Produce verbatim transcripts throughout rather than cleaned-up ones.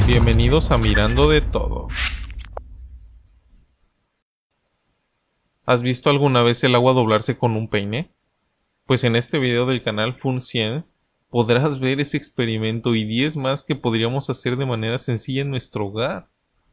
Bienvenidos a Mirando de Todo. ¿Has visto alguna vez el agua doblarse con un peine? Pues en este video del canal Fun Science podrás ver ese experimento y diez más que podríamos hacer de manera sencilla en nuestro hogar.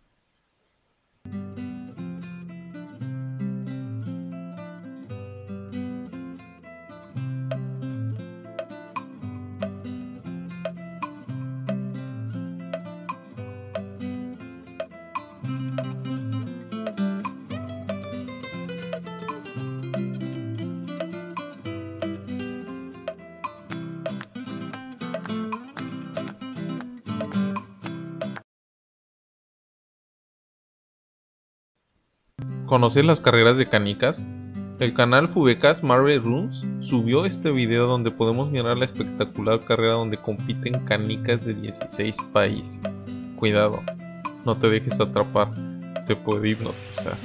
¿Conoces las carreras de canicas? El canal Fubecas Marvel Runs subió este video donde podemos mirar la espectacular carrera donde compiten canicas de dieciséis países. Cuidado, no te dejes atrapar, te puede hipnotizar.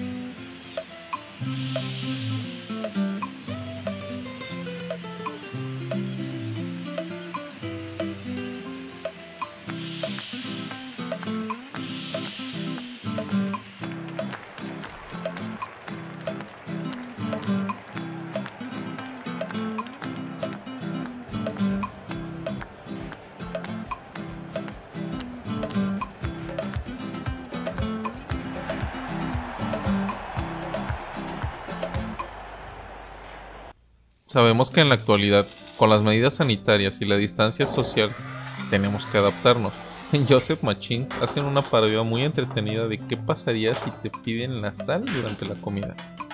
Sabemos que en la actualidad, con las medidas sanitarias y la distancia social, tenemos que adaptarnos. Joseph Machins hacen una parodia muy entretenida de qué pasaría si te piden la sal durante la comida.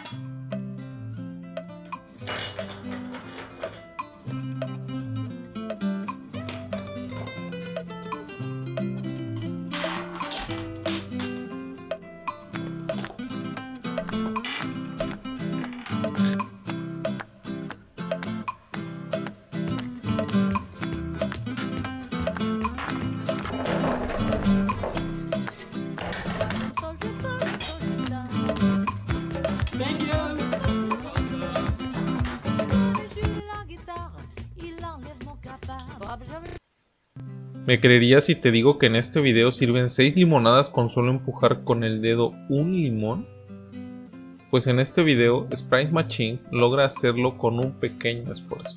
¿Me creerías si te digo que en este video sirven seis limonadas con solo empujar con el dedo un limón? Pues en este video Sprite Machines logra hacerlo con un pequeño esfuerzo.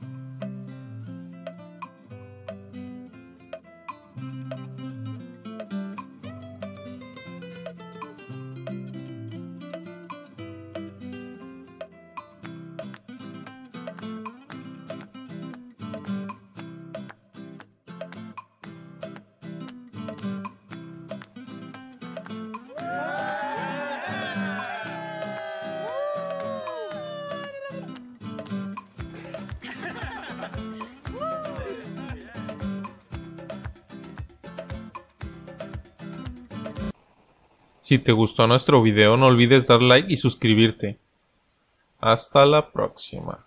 Si te gustó nuestro video no olvides dar like y suscribirte. Hasta la próxima.